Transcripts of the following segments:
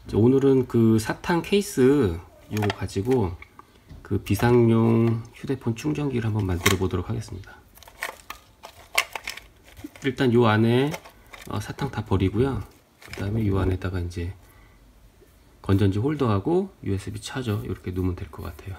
오늘은 그 사탕 케이스 요거 가지고 그 비상용 휴대폰 충전기를 한번 만들어 보도록 하겠습니다. 일단 요 안에 사탕 다 버리고요. 그 다음에 요 안에다가 이제 건전지 홀더하고 USB 차저 이렇게 놓으면 될 것 같아요.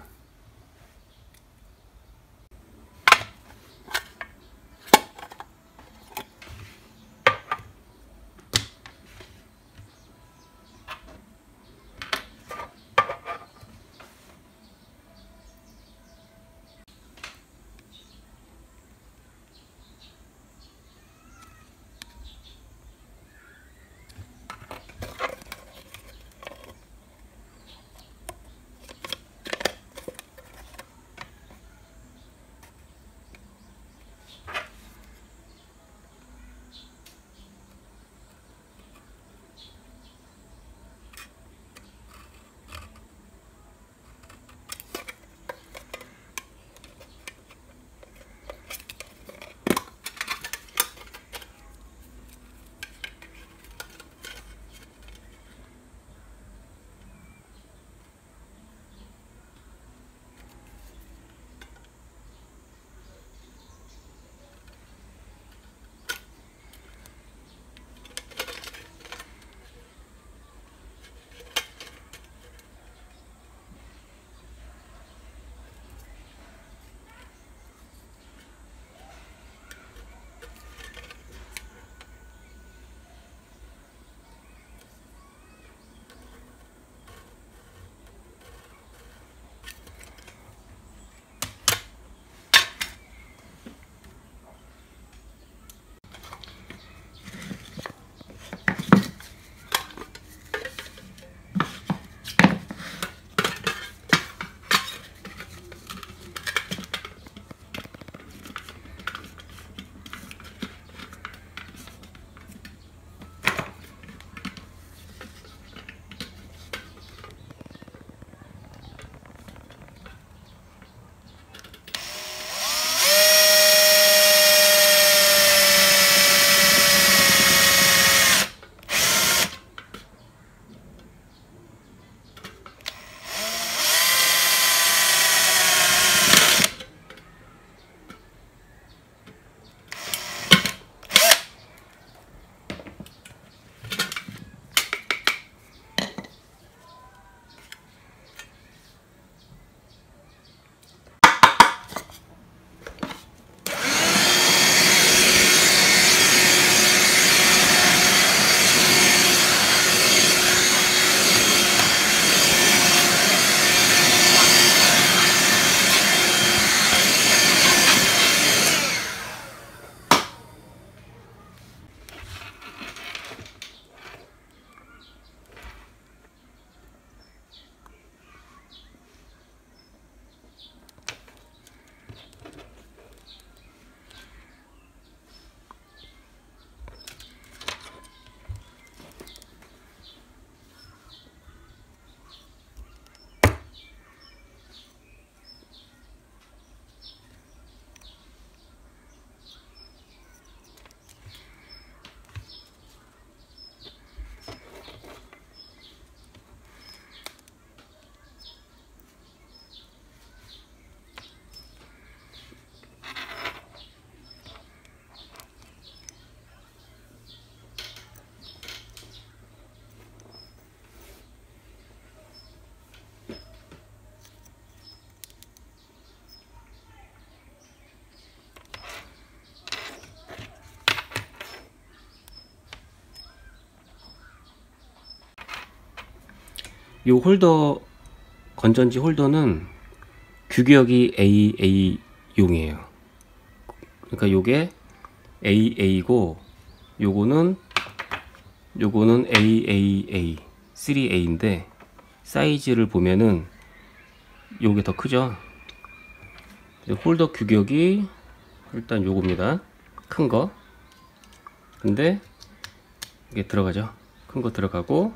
요 홀더, 건전지 홀더는 규격이 AA용이에요. 그러니까 요게 AA고 요거는 AAA 3A인데 사이즈를 보면은 요게 더 크죠. 홀더 규격이 일단 요겁니다. 큰 거. 근데 이게 들어가죠. 큰 거 들어가고,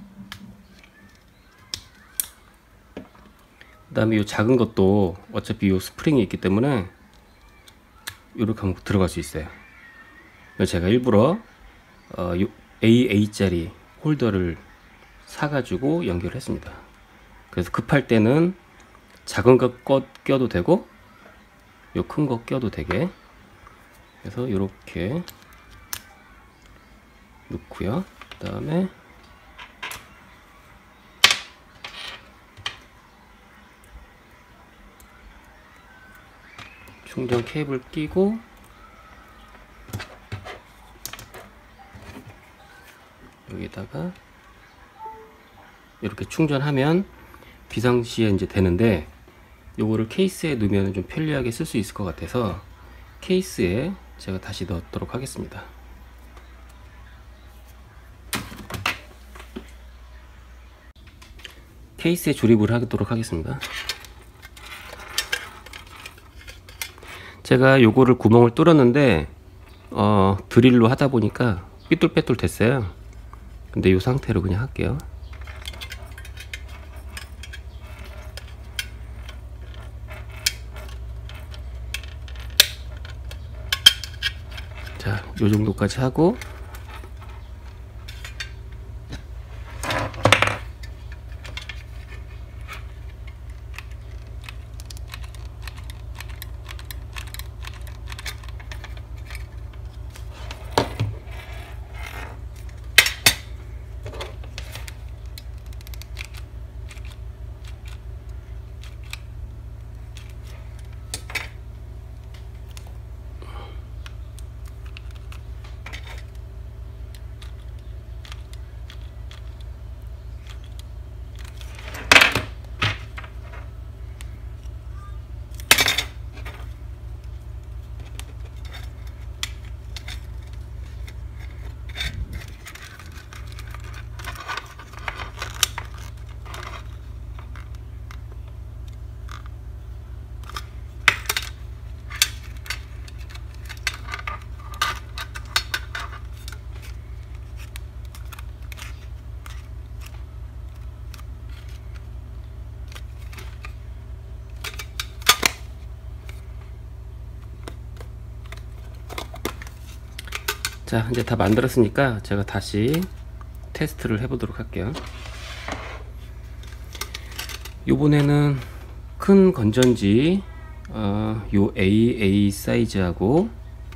그 다음에 요 작은 것도 어차피 요 스프링이 있기 때문에 요렇게 하면 들어갈 수 있어요. 제가 일부러 요 AA짜리 홀더를 사가지고 연결했습니다. 그래서 급할 때는 작은 거 껴도 되고 요 큰 거 껴도 되게, 그래서 이렇게 넣고요. 그 다음에 충전 케이블 끼고 여기다가 이렇게 충전하면 비상시에 이제 되는데, 요거를 케이스에 넣으면 좀 편리하게 쓸 수 있을 것 같아서 케이스에 제가 다시 넣도록 하겠습니다. 케이스에 조립을 하도록 하겠습니다. 제가 요거를 구멍을 뚫었는데 드릴로 하다 보니까 삐뚤빼뚤 됐어요. 근데 이 상태로 그냥 할게요. 자, 요 정도까지 하고 자, 이제 다 만들었으니까 제가 다시 테스트를 해보도록 할게요. 요번에는 큰 건전지 요 AA 사이즈하고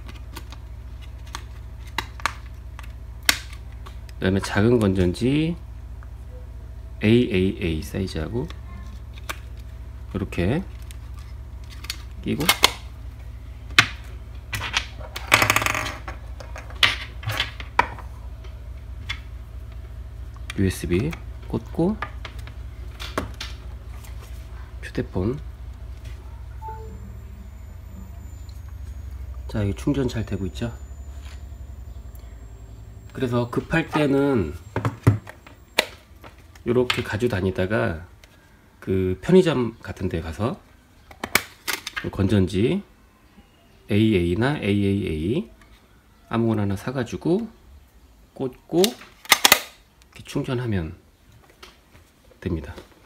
그 다음에 작은 건전지 AAA 사이즈하고 이렇게 끼고 USB 꽂고 휴대폰, 자, 이게 충전 잘 되고 있죠. 그래서 급할 때는 이렇게 가지고 다니다가 그 편의점 같은 데 가서 건전지 AA나 AAA 아무거나 하나 사가지고 꽂고 이렇게 충전하면 됩니다.